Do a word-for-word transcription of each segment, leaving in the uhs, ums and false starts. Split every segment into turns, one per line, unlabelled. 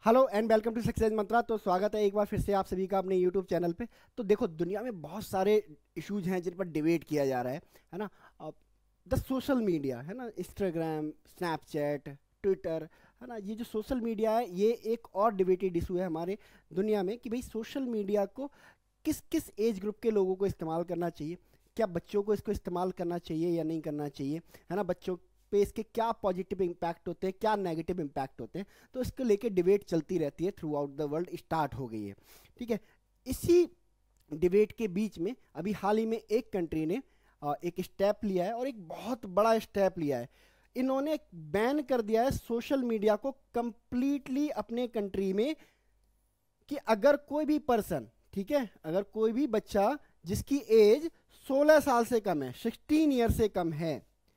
Hello and welcome to success mantra. तो स्वागत है एक बार फिर से आप सभी का अपने यूट्यूब चैनल पे। तो देखो, दुनिया में बहुत सारे इश्यूज हैं जिन पर डिबेट किया जा रहा है है ना। द सोशल मीडिया है ना, इंस्टाग्राम, स्नैपचैट, ट्विटर, है ना। ये जो सोशल मीडिया है ये एक और डिबेटेड इशू है हमारे दुनिया में कि भाई सोशल मीडिया को किस किस एज ग्रुप के लोगों को इस्तेमाल करना चाहिए। क्या बच्चों को इसको इस्तेमाल करना चाहिए या नहीं करना चाहिए, है ना। बच्चों पे इसके क्या पॉजिटिव इम्पैक्ट होते हैं, क्या नेगेटिव इम्पैक्ट होते हैं। तो इसको लेके डिबेट चलती रहती है, throughout the world start हो गई है। ठीक है। इसी डिबेट के बीच में अभी हाल ही में एक कंट्री ने अ, एक स्टेप लिया है और एक बहुत बड़ा स्टेप लिया है। इन्होंने बैन कर दिया है सोशल मीडिया को कंप्लीटली अपने कंट्री में। कि अगर कोई भी पर्सन, ठीक है, अगर कोई भी बच्चा जिसकी एज सोलह साल से कम है, सिक्सटीन ईयर से कम है,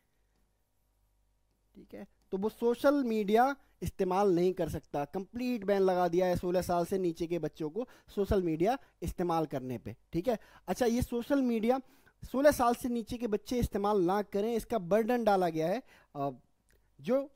ठीक है, तो वो सोशल मीडिया इस्तेमाल नहीं कर सकता। कंप्लीट बैन लगा दिया है सोलह साल से नीचे के बच्चों को सोशल मीडिया इस्तेमाल करने पे। ठीक है। अच्छा, ये सोशल मीडिया सोलह साल से नीचे के बच्चे इस्तेमाल ना करें, इसका बर्डन डाला गया है अ, जो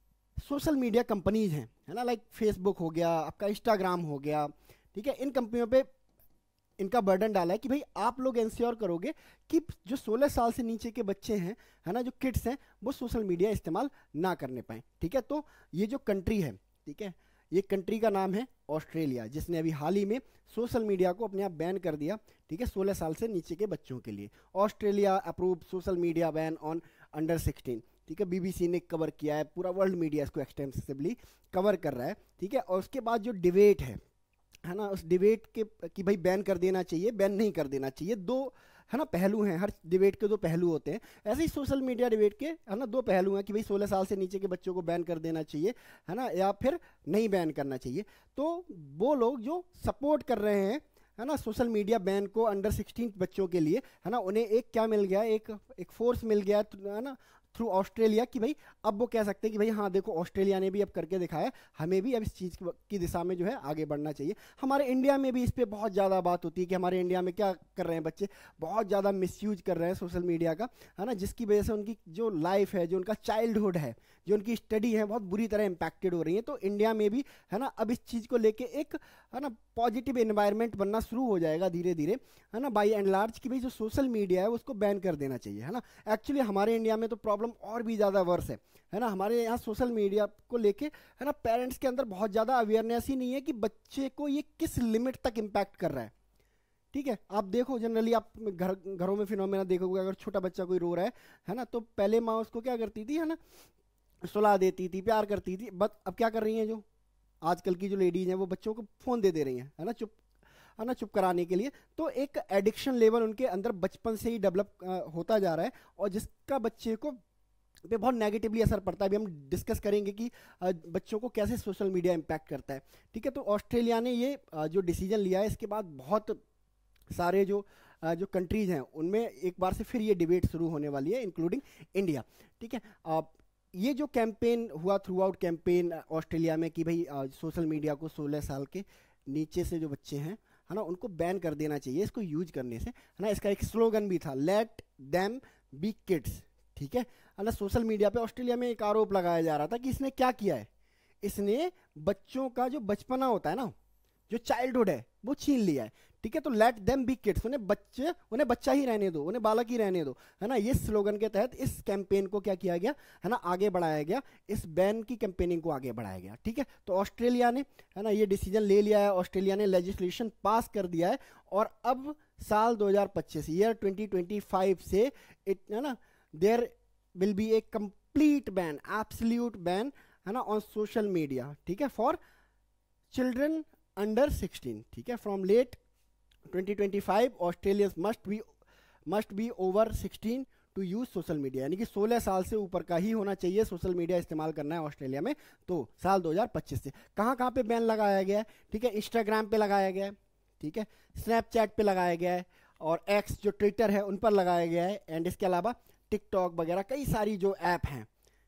सोशल मीडिया कंपनीज हैं, है ना, लाइक फेसबुक हो गया, आपका इंस्टाग्राम हो गया। ठीक है, इन कंपनियों पे इनका बर्डन डाला है कि भाई आप लोग इंश्योर करोगे कि जो सोलह साल से नीचे के बच्चे हैं, है ना, जो किड्स हैं, वो सोशल मीडिया इस्तेमाल ना करने पाए। ठीक है। तो ये जो कंट्री है, ठीक है, ये कंट्री का नाम है ऑस्ट्रेलिया, जिसने अभी हाल ही में सोशल मीडिया को अपने आप बैन कर दिया। ठीक है, सोलह साल से नीचे के बच्चों के लिए। Australia approve social media ban on under sixteen. ठीक है, बीबीसी ने कवर किया है, पूरा वर्ल्ड मीडिया इसको एक्सटेंसिवली कवर कर रहा है। ठीक है। और उसके बाद जो डिबेट है है ना, उस डिबेट के कि भाई बैन कर देना चाहिए, बैन नहीं कर देना चाहिए, दो, है ना, पहलू हैं। हर डिबेट के दो पहलू होते हैं। ऐसे ही सोशल मीडिया डिबेट के, है ना, दो पहलू हैं कि भाई सोलह साल से नीचे के बच्चों को बैन कर देना चाहिए, है ना, या फिर नहीं बैन करना चाहिए। तो वो लोग जो सपोर्ट कर रहे हैं, है ना, सोशल मीडिया बैन को अंडर सिक्सटीन बच्चों के लिए, है ना, उन्हें एक क्या मिल गया, एक एक फोर्स मिल गया, है ना, थ्रू ऑस्ट्रेलिया, कि भाई अब वो कह सकते हैं कि भाई हाँ देखो, ऑस्ट्रेलिया ने भी अब करके दिखाया, हमें भी अब इस चीज़ की दिशा में जो है आगे बढ़ना चाहिए। हमारे इंडिया में भी इस पर बहुत ज़्यादा बात होती है कि हमारे इंडिया में क्या कर रहे हैं बच्चे, बहुत ज़्यादा मिसयूज कर रहे हैं सोशल मीडिया का, है ना, जिसकी वजह से उनकी जो लाइफ है, जो उनका चाइल्डहुड है, जो उनकी स्टडी है, बहुत बुरी तरह इम्पैक्टेड हो रही है। तो इंडिया में भी, है ना, अब इस चीज़ को लेके एक, है ना, पॉजिटिव एनवायरनमेंट बनना शुरू हो जाएगा धीरे धीरे, है ना, बाई एंड लार्ज, कि भाई जो सोशल मीडिया है उसको बैन कर देना चाहिए, है ना। एक्चुअली हमारे इंडिया में तो प्रॉब्लम और भी ज़्यादा वर्स है है ना। हमारे यहाँ सोशल मीडिया को लेके, है ना, पेरेंट्स के अंदर बहुत ज़्यादा अवेयरनेस ही नहीं है कि बच्चे को ये किस लिमिट तक इम्पैक्ट कर रहा है। ठीक है। आप देखो, जनरली आप घर घरों में फिनोमेना देखोगे, अगर छोटा बच्चा कोई रो रहा है है ना, तो पहले माँ उसको क्या करती थी, है ना, सुला देती थी, प्यार करती थी। बट अब क्या कर रही हैं, जो आजकल की जो लेडीज हैं, वो बच्चों को फ़ोन दे दे रही हैं, है ना, चुप, है ना, चुप कराने के लिए। तो एक एडिक्शन लेवल उनके अंदर बचपन से ही डेवलप होता जा रहा है, और जिसका बच्चे को पे बहुत नेगेटिवली असर पड़ता है। अभी हम डिस्कस करेंगे कि अ, बच्चों को कैसे सोशल मीडिया इम्पैक्ट करता है। ठीक है। तो ऑस्ट्रेलिया ने ये अ, जो डिसीजन लिया है, इसके बाद बहुत सारे जो अ, जो कंट्रीज हैं उनमें एक बार से फिर ये डिबेट शुरू होने वाली है, इंक्लूडिंग इंडिया। ठीक है। अ, ये जो कैंपेन हुआ, थ्रू आउट कैंपेन ऑस्ट्रेलिया में, कि भाई सोशल मीडिया को सोलह साल के नीचे से जो बच्चे हैं, है ना, उनको बैन कर देना चाहिए इसको यूज करने से, है ना। इसका एक स्लोगन भी था, लेट देम बी किड्स। ठीक है। है ना, सोशल मीडिया पे ऑस्ट्रेलिया में एक आरोप लगाया जा रहा था कि इसने क्या किया है, इसने बच्चों का जो बचपना होता है ना, जो चाइल्डहुड है, वो छीन लिया है। ठीक है। तो लेट देम बी किड्स, उन्हें बच्चे उन्हें बच्चा ही रहने दो, उन्हें बालक ही रहने दो, है ना। ये स्लोगन के तहत इस कैंपेन को क्या किया गया, है ना, आगे बढ़ाया गया, इस बैन की कैंपेनिंग को आगे बढ़ाया गया। ठीक है। तो ऑस्ट्रेलिया ने, है ना, ये डिसीजन ले लिया है, ऑस्ट्रेलिया ने लेजिस्लेशन पास कर दिया है, और अब साल दो हज़ार पच्चीस, ईयर ट्वेंटी ट्वेंटी फाइव से, इट, है ना, there will be a complete ban, absolute ban, है ना, ऑन सोशल मीडिया। ठीक है, फॉर चिल्ड्रन अंडर सिक्सटीन। ठीक है। From late twenty twenty five Australians must be must be over sixteen to use social media, यानी कि सोलह साल से ऊपर का ही होना चाहिए सोशल मीडिया इस्तेमाल करना है ऑस्ट्रेलिया में। तो साल दो हज़ार पच्चीस से कहाँ कहाँ पे बैन लगाया गया है, ठीक है, इंस्टाग्राम पे लगाया गया है, ठीक है, स्नैपचैट पे लगाया गया है, और एक्स जो ट्विटर है उन पर लगाया गया है, एंड इसके अलावा टिकटॉक वगैरह कई सारी जो ऐप हैं,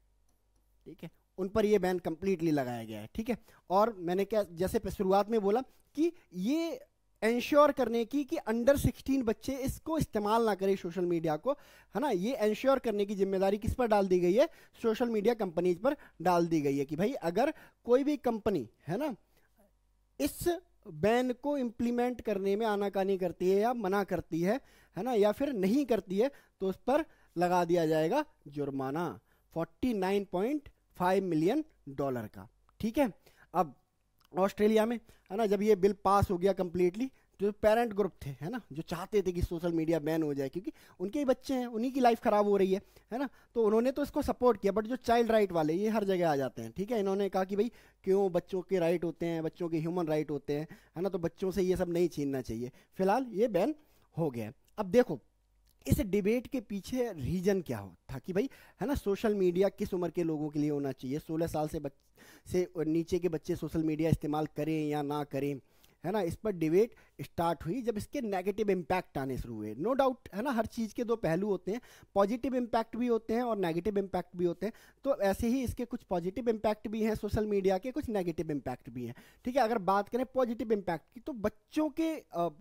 ठीक है, उन पर ये बैन कंप्लीटली लगाया गया है। ठीक है। और मैंने क्या, जैसे शुरुआत में बोला कि ये इंश्योर करने की कि अंडर सिक्सटीन बच्चे इसको इस्तेमाल ना करें सोशल मीडिया को, है ना, ये इंश्योर करने की जिम्मेदारी किस पर डाल दी गई है, सोशल मीडिया कंपनीज पर डाल दी गई है, कि भाई अगर कोई भी कंपनी, है ना, इस बैन को इम्प्लीमेंट करने में आनाकानी करती है या मना करती है है ना, या फिर नहीं करती है, तो उस पर लगा दिया जाएगा जुर्माना forty nine point five million dollar का। ठीक है, अब ऑस्ट्रेलिया में है ना जब ये बिल पास हो गया कंप्लीटली, जो पेरेंट ग्रुप थे है ना, जो चाहते थे कि सोशल मीडिया बैन हो जाए क्योंकि उनके ही बच्चे हैं, उन्हीं की लाइफ खराब हो रही है है ना, तो उन्होंने तो इसको सपोर्ट किया। बट जो चाइल्ड राइट वाले ये हर जगह आ जाते हैं। ठीक है, इन्होंने कहा कि भाई क्यों, बच्चों के राइट होते हैं, बच्चों के ह्यूमन राइट होते हैं है ना, तो बच्चों से ये सब नहीं छीनना चाहिए। फिलहाल ये बैन हो गया। अब देखो इस डिबेट के पीछे रीजन क्या हो था कि भाई है ना सोशल मीडिया किस उम्र के लोगों के लिए होना चाहिए, सोलह साल से बच से नीचे के बच्चे सोशल मीडिया इस्तेमाल करें या ना करें, है ना। इस पर डिबेट स्टार्ट हुई जब इसके नेगेटिव इम्पैक्ट आने शुरू हुए। नो डाउट है ना, हर चीज़ के दो पहलू होते हैं, पॉजिटिव इम्पैक्ट भी होते हैं और नेगेटिव इम्पैक्ट भी होते हैं। तो ऐसे ही इसके कुछ पॉजिटिव इम्पैक्ट भी हैं सोशल मीडिया के, कुछ नेगेटिव इम्पैक्ट भी हैं। ठीक है, अगर बात करें पॉजिटिव इम्पैक्ट की तो बच्चों के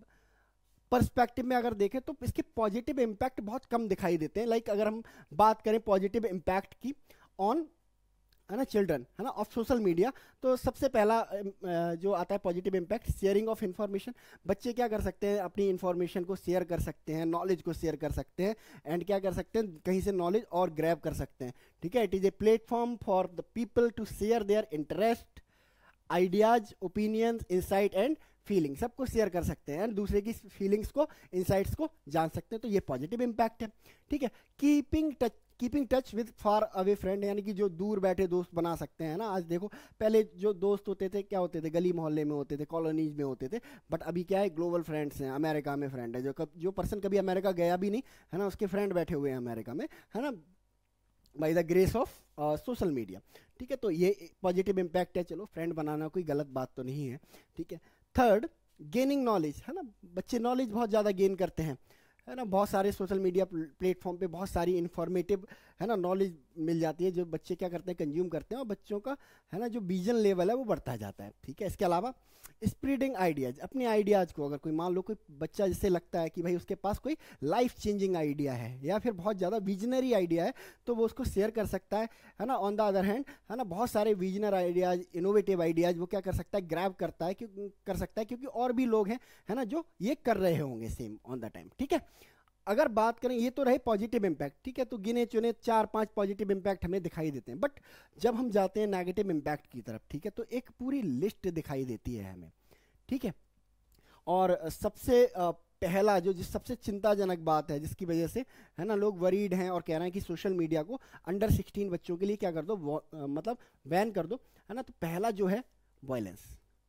पर्सपेक्टिव में अगर देखें तो इसके पॉजिटिव इम्पैक्ट बहुत कम दिखाई देते हैं। लाइक अगर हम बात करें पॉजिटिव इम्पैक्ट की ऑन है ना चिल्ड्रन है ना ऑफ सोशल मीडिया, तो सबसे पहला जो आता है positive impact, sharing of information. बच्चे क्या कर सकते हैं, अपनी इन्फॉर्मेशन को शेयर कर सकते हैं, नॉलेज को शेयर कर सकते हैं, एंड क्या कर सकते हैं, कहीं से नॉलेज और ग्रैब कर सकते हैं। ठीक है, it is a platform for the people to share their interest, ideas, opinions, insight and feeling, सबको शेयर कर सकते हैं, दूसरे की फीलिंग्स को, इंसाइट्स को जान सकते हैं। तो ये पॉजिटिव इम्पैक्ट है। ठीक है, keeping touch keeping touch with far away friend, यानी कि जो दूर बैठे दोस्त बना सकते हैं ना। आज देखो पहले जो दोस्त होते थे क्या होते थे, गली मोहल्ले में होते थे, कॉलोनीज में होते थे, बट अभी क्या है, ग्लोबल फ्रेंड्स हैं, अमेरिका में फ्रेंड है, जो कब जो पर्सन कभी अमेरिका गया भी नहीं है ना, उसके फ्रेंड बैठे हुए हैं अमेरिका में है ना, by the grace of social media. ठीक है, तो ये पॉजिटिव इम्पैक्ट है। चलो, फ्रेंड बनाना कोई गलत बात तो नहीं है। ठीक है, थर्ड गेनिंग नॉलेज है ना, बच्चे नॉलेज बहुत ज़्यादा गेन करते हैं है ना, बहुत सारे सोशल मीडिया प्लेटफॉर्म पे बहुत सारी इन्फॉर्मेटिव है ना नॉलेज मिल जाती है, जो बच्चे क्या करते हैं, कंज्यूम करते हैं, और बच्चों का है ना जो विजन लेवल है वो बढ़ता जाता है। ठीक है, इसके अलावा स्प्रेडिंग आइडियाज, अपने आइडियाज़ को, अगर कोई मान लो कोई बच्चा जिससे लगता है कि भाई उसके पास कोई लाइफ चेंजिंग आइडिया है या फिर बहुत ज़्यादा विजनरी आइडिया है, तो वो उसको शेयर कर सकता है है ना। ऑन द अदर हैंड है ना बहुत सारे विजनर आइडियाज, इनोवेटिव आइडियाज वो क्या कर सकता है, ग्रैब करता है, क्यों कर सकता है, क्योंकि और भी लोग हैं है ना जो ये कर रहे होंगे सेम ऑन द टाइम। ठीक है, अगर बात करें, ये तो रहे पॉजिटिव इम्पैक्ट। ठीक है, तो गिने चुने चार पांच पॉजिटिव इम्पैक्ट हमें दिखाई देते हैं, बट जब हम जाते हैं नेगेटिव इम्पैक्ट की तरफ, ठीक है, तो एक पूरी लिस्ट दिखाई देती है हमें। ठीक है, और सबसे पहला जो जिस सबसे चिंताजनक बात है, जिसकी वजह से है ना लोग वरीड हैं और कह रहे हैं कि सोशल मीडिया को अंडर सिक्सटीन बच्चों के लिए क्या कर दो, मतलब बैन कर दो है ना, तो पहला जो है वायलेंस।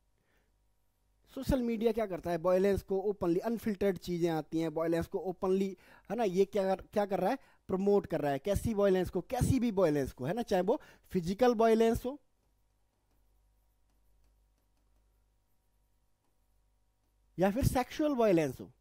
सोशल मीडिया क्या करता है, वायलेंस को ओपनली, अनफिल्टर्ड चीज़ें आती हैं, वायलेंस को ओपनली है ना ये क्या कर, क्या कर रहा है, प्रमोट कर रहा है। कैसी वायलेंस को, कैसी भी वायलेंस को है ना, चाहे वो फिजिकल वायलेंस हो या फिर सेक्सुअल वायलेंस हो।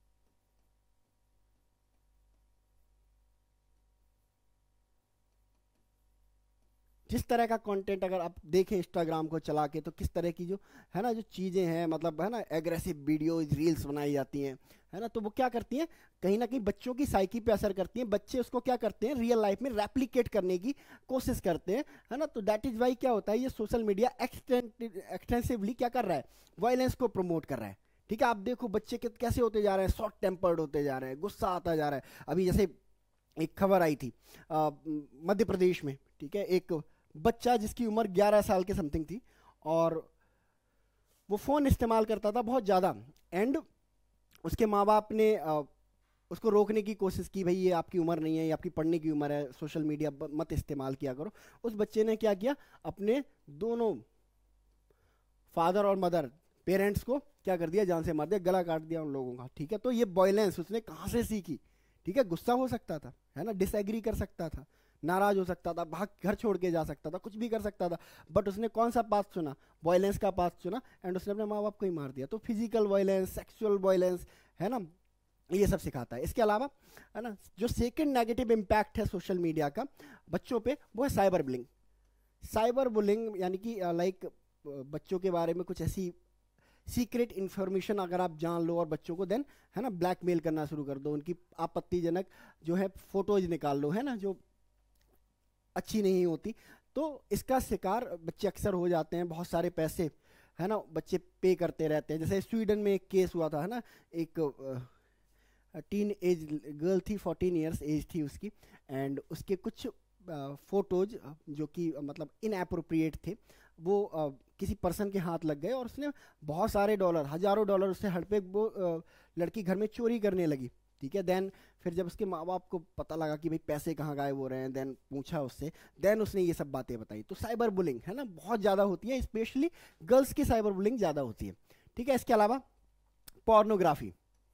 जिस तरह का कंटेंट अगर आप देखें इंस्टाग्राम को चला के, तो किस तरह की जो है ना जो चीज़ें हैं, मतलब है ना एग्रेसिव वीडियोज, रील्स बनाई जाती हैं है ना, तो वो क्या करती हैं, कहीं ना कहीं बच्चों की साइकी पे असर करती हैं। बच्चे उसको क्या करते हैं, रियल लाइफ में रेप्लिकेट करने की कोशिश करते हैं है ना। तो दैट इज वाई क्या होता है, ये सोशल मीडिया एक्सटेंसिवली क्या कर रहा है, वायलेंस को प्रमोट कर रहा है। ठीक है, आप देखो बच्चे के कैसे होते जा रहे हैं, शॉर्ट टेम्पर्ड होते जा रहे हैं, गुस्सा आता जा रहा है। अभी जैसे एक खबर आई थी मध्य प्रदेश में, ठीक है, एक बच्चा जिसकी उम्र ग्यारह साल के समथिंग थी, और वो फ़ोन इस्तेमाल करता था बहुत ज़्यादा, एंड उसके माँ बाप ने आ, उसको रोकने की कोशिश की, भाई ये आपकी उम्र नहीं है, ये आपकी पढ़ने की उम्र है, सोशल मीडिया मत इस्तेमाल किया करो। उस बच्चे ने क्या किया, अपने दोनों फादर और मदर, पेरेंट्स को क्या कर दिया, जान से मार दिया, गला काट दिया उन लोगों का। ठीक है, तो ये वायलेंस उसने कहाँ से सीखी। ठीक है, गुस्सा हो सकता था है ना, डिसएग्री कर सकता था, नाराज हो सकता था, भाग घर छोड़ के जा सकता था, कुछ भी कर सकता था, बट उसने कौन सा पाथ चुना, वायलेंस का पाथ चुना, एंड उसने अपने माँ बाप को ही मार दिया। तो फिजिकल वायलेंस, सेक्सुअल वायलेंस है ना, ये सब सिखाता है। इसके अलावा है ना जो सेकंड नेगेटिव इम्पैक्ट है सोशल मीडिया का बच्चों पे, वो है साइबर बुलिंग। साइबर बुलिंग यानी कि लाइक बच्चों के बारे में कुछ ऐसी सीक्रेट इन्फॉर्मेशन अगर आप जान लो और बच्चों को देन है ना ब्लैकमेल करना शुरू कर दो, उनकी आपत्तिजनक जो है फोटोज निकाल लो है ना, जो अच्छी नहीं होती, तो इसका शिकार बच्चे अक्सर हो जाते हैं। बहुत सारे पैसे है ना, बच्चे पे करते रहते हैं। जैसे स्वीडन में एक केस हुआ था, है ना, एक टीन एज गर्ल थी, फोर्टीन ईयर्स एज थी उसकी, एंड उसके कुछ फोटोज जो कि अ, मतलब इनएप्रोप्रिएट थे, वो अ, किसी पर्सन के हाथ लग गए और उसने बहुत सारे डॉलर, हजारों डॉलर उससे हड़पे वो अ, लड़की घर में चोरी करने लगी। ठीक है, देन फिर जब उसके माँ बाप को पता लगा कि भाई पैसे कहाँ गायब हो रहे हैं, देन पूछा उससे, देन उसने ये सब बातें बताई। तो साइबर बुलिंग है ना बहुत ज़्यादा होती है, स्पेशली गर्ल्स की साइबर बुलिंग ज़्यादा होती है। ठीक है, इसके अलावा पोर्नोग्राफी,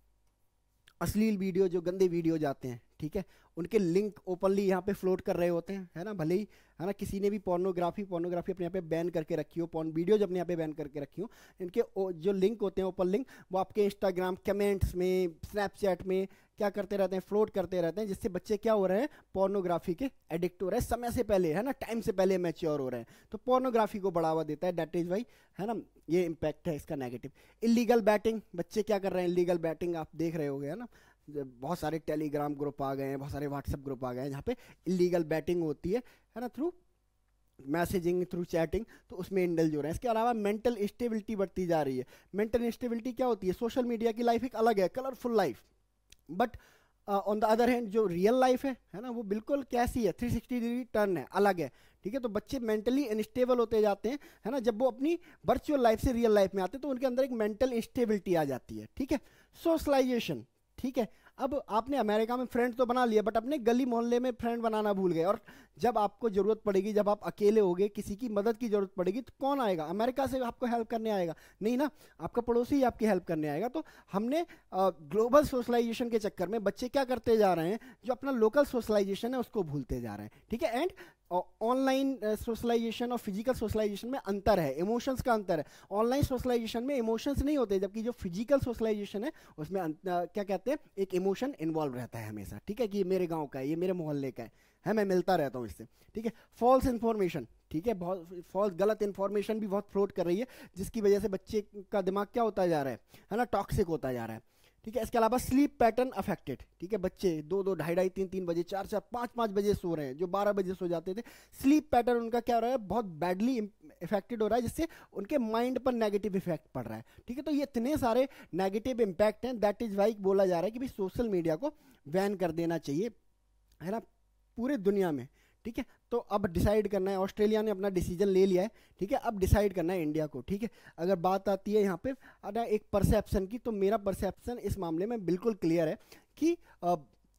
अश्लील वीडियो, जो गंदे वीडियो जाते हैं, ठीक है, उनके लिंक ओपनली यहाँ पे फ्लोट कर रहे होते हैं, है ना, भले ही, है ना, किसी ने भी पोर्नोग्राफी पोर्नोग्राफी अपने यहाँ पे बैन करके रखी हो, पोर्न वीडियोज अपने यहाँ पे बैन करके रखी हो, इनके ओ- जो लिंक होते हैं ओपन लिंक, वो आपके इंस्टाग्राम कमेंट्स में, स्नैपचैट में क्या करते रहते हैं, फ्लोट करते रहते हैं, जिससे बच्चे क्या हो रहे हैं, पोर्नोग्राफी के एडिक्ट हो रहे हैं, समय से पहले, है ना, टाइम से पहले मैच्योर हो रहे हैं। तो पोर्नोग्राफी को बढ़ावा देता है, दैट इज वाई, है ना, ये इम्पैक्ट है इसका नेगेटिव। इलीगल बैटिंग, बच्चे क्या कर रहे हैं, इलीगल बैटिंग आप देख रहे होगे, है ना, बहुत सारे टेलीग्राम ग्रुप आ गए हैं, बहुत सारे व्हाट्सएप ग्रुप आ गए हैं जहाँ पे इलीगल बैटिंग होती है है ना, थ्रू मैसेजिंग, थ्रू चैटिंग, तो उसमें इंडल्ज हो रहे हैं। इसके अलावा मेंटल इंस्टेबिलिटी बढ़ती जा रही है। मेंटल इंस्टेबिलिटी क्या होती है, सोशल मीडिया की लाइफ एक अलग है, colourful life, but on the other hand जो रियल लाइफ है है ना, वो बिल्कुल कैसी है, थ्री सिक्सटी डिग्री टर्न है, अलग है। ठीक है, तो बच्चे मेंटली अनस्टेबल होते जाते हैं, है ना, जब वो अपनी वर्चुअल लाइफ से रियल लाइफ में आते हैं तो उनके अंदर एक मेंटल इंस्टेबिलिटी आ जाती है। ठीक है, सोशलाइजेशन, ठीक है, अब आपने अमेरिका में फ्रेंड तो बना लिया, बट अपने गली मोहल्ले में फ्रेंड बनाना भूल गए, और जब आपको जरूरत पड़ेगी, जब आप अकेले होगे, किसी की मदद की जरूरत पड़ेगी, तो कौन आएगा, अमेरिका से आपको हेल्प करने आएगा? नहीं ना, आपका पड़ोसी ही आपकी हेल्प करने आएगा। तो हमने ग्लोबल सोशलाइजेशन के चक्कर में बच्चे क्या करते जा रहे हैं, जो अपना लोकल सोशलाइजेशन है उसको भूलते जा रहे हैं। ठीक है, एंड ऑनलाइन सोशलाइजेशन और फिजिकल सोशलाइजेशन में अंतर है, इमोशंस का अंतर है। ऑनलाइन सोशलाइजेशन में इमोशंस नहीं होते, जबकि जो फिजिकल सोशलाइजेशन है उसमें अं- अ, क्या कहते हैं, एक इमोशन इन्वॉल्व रहता है हमेशा। ठीक है, कि ये मेरे गांव का है, ये मेरे मोहल्ले का है है मैं मिलता रहता हूँ इससे। ठीक है, फॉल्स इन्फॉर्मेशन, ठीक है, बहुत फॉल्स, गलत इन्फॉर्मेशन भी बहुत फ्लोट कर रही है, जिसकी वजह से बच्चे का दिमाग क्या होता जा रहा है है ना, टॉक्सिक होता जा रहा है। ठीक है, इसके अलावा स्लीप पैटर्न अफेक्टेड, ठीक है, बच्चे दो दो ढाई ढाई तीन तीन बजे, चार चार पाँच पाँच बजे सो रहे हैं, जो बारह बजे सो जाते थे। स्लीप पैटर्न उनका क्या हो रहा है, बहुत बैडली इफेक्टेड हो रहा है, जिससे उनके माइंड पर नेगेटिव इफेक्ट पड़ रहा है। ठीक है, तो ये इतने सारे नेगेटिव इम्पैक्ट हैं, दैट इज वाई बोला जा रहा है कि भाई सोशल मीडिया को बैन कर देना चाहिए, है ना, पूरे दुनिया में। ठीक है, तो अब डिसाइड करना है, ऑस्ट्रेलिया ने अपना डिसीजन ले लिया है। ठीक है, अब डिसाइड करना है इंडिया को। ठीक है, अगर बात आती है यहाँ पे अगर एक परसेप्शन की, तो मेरा परसेप्शन इस मामले में बिल्कुल क्लियर है कि अ,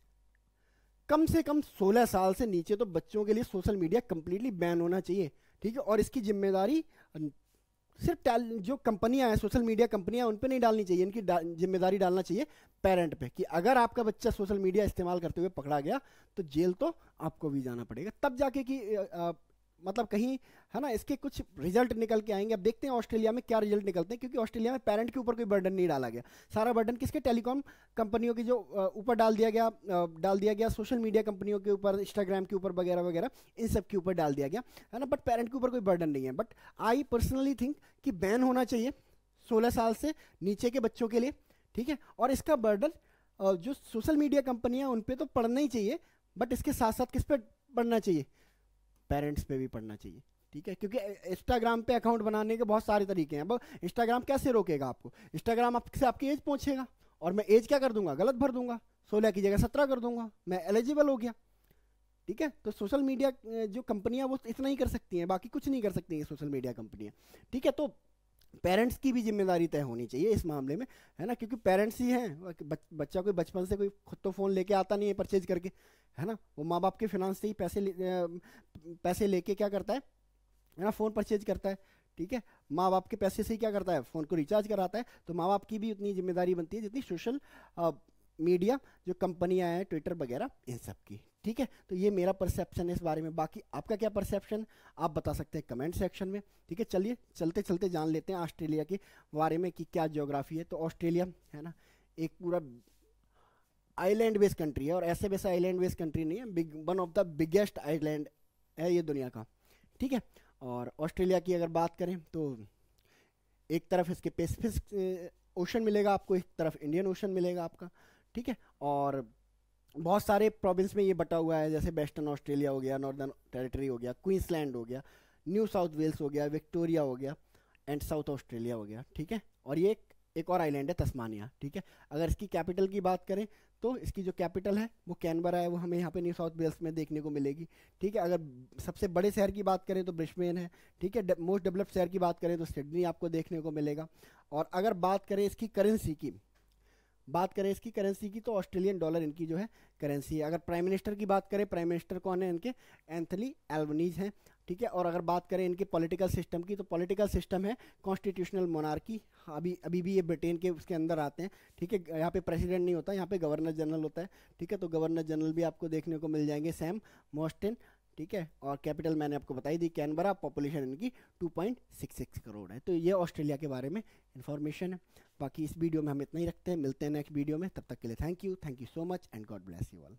कम से कम सोलह साल से नीचे तो बच्चों के लिए सोशल मीडिया कंप्लीटली बैन होना चाहिए। ठीक है, और इसकी जिम्मेदारी सिर्फ टैल- जो कंपनियां हैं, सोशल मीडिया कंपनियां, उन पे नहीं डालनी चाहिए, इनकी डा, जिम्मेदारी डालना चाहिए पेरेंट पे, कि अगर आपका बच्चा सोशल मीडिया इस्तेमाल करते हुए पकड़ा गया तो जेल तो आपको भी जाना पड़ेगा, तब जाके कि अ, अ, मतलब कहीं, है ना, इसके कुछ रिजल्ट निकल के आएंगे। अब देखते हैं ऑस्ट्रेलिया में क्या रिजल्ट निकलते हैं, क्योंकि ऑस्ट्रेलिया में पेरेंट के ऊपर कोई बर्डन नहीं डाला गया, सारा बर्डन किसके, टेलीकॉम कंपनियों की जो अ, ऊपर डाल दिया गया, अ, डाल दिया गया सोशल मीडिया कंपनियों के ऊपर, इंस्टाग्राम के ऊपर वगैरह वगैरह, इन सब के ऊपर डाल दिया गया, है ना, बट पेरेंट के ऊपर कोई बर्डन नहीं है। बट आई पर्सनली थिंक कि बैन होना चाहिए सोलह साल से नीचे के बच्चों के लिए। ठीक है, और इसका बर्डन जो सोशल मीडिया कंपनियां उन पे तो पड़ना ही चाहिए, बट इसके साथ साथ किस पे पड़ना चाहिए, पेरेंट्स पे भी पड़ना चाहिए। ठीक है, क्योंकि इंस्टाग्राम पे अकाउंट बनाने के बहुत सारे तरीके हैं। अब इंस्टाग्राम कैसे रोकेगा आपको, इंस्टाग्राम आपसे आपकी एज पूछेगा, और मैं एज क्या कर दूंगा, गलत भर दूंगा, सोलह की जगह सत्रह कर दूंगा, मैं एलिजिबल हो गया। ठीक है, तो सोशल मीडिया जो कंपनियां वो इतना ही कर सकती हैं, बाकी कुछ नहीं कर सकती हैं सोशल मीडिया कंपनियां। ठीक है, तो पेरेंट्स की भी जिम्मेदारी तय होनी चाहिए इस मामले में, है ना, क्योंकि पेरेंट्स ही हैं, बच, बच्चा कोई बचपन से कोई खुद तो फ़ोन लेके आता नहीं है परचेज करके, है ना, वो माँ बाप के फिनांस से ही पैसे ले, अ, पैसे लेके क्या करता है है ना, फ़ोन परचेज करता है। ठीक है, माँ बाप के पैसे से ही क्या करता है, फ़ोन को रिचार्ज कराता है। तो माँ बाप की भी उतनी जिम्मेदारी बनती है जितनी सोशल मीडिया जो कंपनियां हैं, ट्विटर वगैरह, इन सब की। ठीक है, तो ये मेरा परसेप्शन है इस बारे में। बाकी आपका क्या परसेप्शन आप बता सकते हैं कमेंट सेक्शन में। ठीक है, चलिए चलते चलते जान लेते हैं ऑस्ट्रेलिया के बारे में कि क्या ज्योग्राफी है। तो ऑस्ट्रेलिया, है ना, एक पूरा आइलैंड बेस्ड कंट्री है, और ऐसे वैसे आइलैंड बेस्ड कंट्री नहीं है, big one of the biggest island है ये दुनिया का। ठीक है, और ऑस्ट्रेलिया की अगर बात करें तो एक तरफ इसके पैसिफिक ओशन मिलेगा आपको, एक तरफ इंडियन ओशन मिलेगा आपका। ठीक है, और बहुत सारे प्रोविंस में ये बटा हुआ है, जैसे वेस्टर्न ऑस्ट्रेलिया हो गया, नॉर्दर्न टेरिटरी हो गया, क्वींसलैंड हो गया, न्यू साउथ वेल्स हो गया, विक्टोरिया हो गया, एंड साउथ ऑस्ट्रेलिया हो गया, ठीक है। और ये एक, एक और आइलैंड है तस्मानिया, ठीक है। अगर इसकी कैपिटल की बात करें तो इसकी जो कैपिटल है वो कैनबरा है, वो हमें यहाँ पे न्यू साउथ वेल्स में देखने को मिलेगी, ठीक है। अगर सबसे बड़े शहर की बात करें तो ब्रिस्बेन है, ठीक है। मोस्ट डेवलप्ड शहर की बात करें तो सिडनी आपको देखने को मिलेगा। और अगर बात करें इसकी करेंसी की, बात करें इसकी करेंसी की तो ऑस्ट्रेलियन डॉलर इनकी जो है करेंसी है। अगर प्राइम मिनिस्टर की बात करें, प्राइम मिनिस्टर कौन है इनके, एंथनी एल्बनीज हैं, ठीक है। और अगर बात करें इनके पॉलिटिकल सिस्टम की तो पॉलिटिकल सिस्टम है कॉन्स्टिट्यूशनल मोनार्की। अभी अभी भी ये ब्रिटेन के उसके अंदर आते हैं, ठीक है। यहाँ पे प्रेसिडेंट नहीं होता, यहाँ पे गवर्नर जनरल होता है, ठीक है। तो गवर्नर जनरल भी आपको देखने को मिल जाएंगे सैम मॉस्टिन, ठीक है। और कैपिटल मैंने आपको बताई दी कैनबरा, पॉपुलेशन इनकी two point six six crore है। तो ये ऑस्ट्रेलिया के बारे में इन्फॉर्मेशन है। बाकी इस वीडियो में हम इतना ही रखते हैं, मिलते हैं नेक्स्ट वीडियो में, तब तक के लिए thank you, thank you so much and God bless you all.